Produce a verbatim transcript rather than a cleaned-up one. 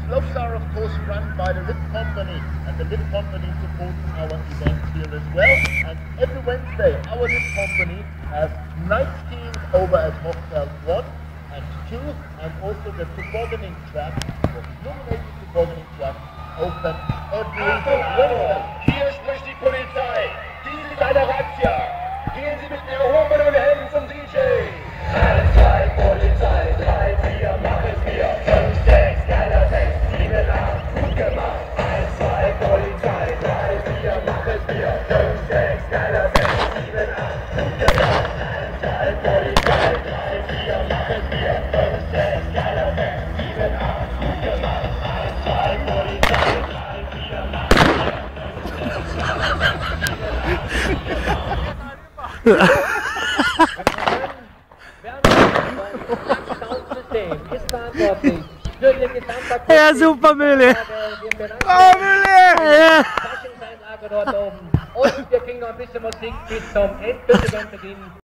Gloves are of course run by the Lip Company, and the Lip Company supports our events here as well. And every Wednesday, our Lip Company has night skiing over at Hochfeld one and two, and also the tobogganing track, the illuminated tobogganing track, open every Wednesday. Hier spricht die Polizei. Dies ist eine Razzia. Gehen Sie mit erhobenen Händen zum D J. eins, zwei, Polizei, drei, vier, mach es mir. fünf, sechs, geiler sechs, sieben, acht, gut gemacht. eins, zwei, Polizei, drei, vier, mach es mir. fünf, sechs, geiler sechs, sieben, acht, gut gemacht. eins, zwei, Polizei, drei, vier, mach es mir. fünf, sechs, geiler sechs, sieben, acht, gut gemacht. eins, zwei, Polizei, drei, vier, mach es mir. Ja, super, Mühle! Oh, Mühle! Ja. Faschingsdienstag dort oben. Und wir kriegen noch ein bisschen Musik bis zum Endbeginn.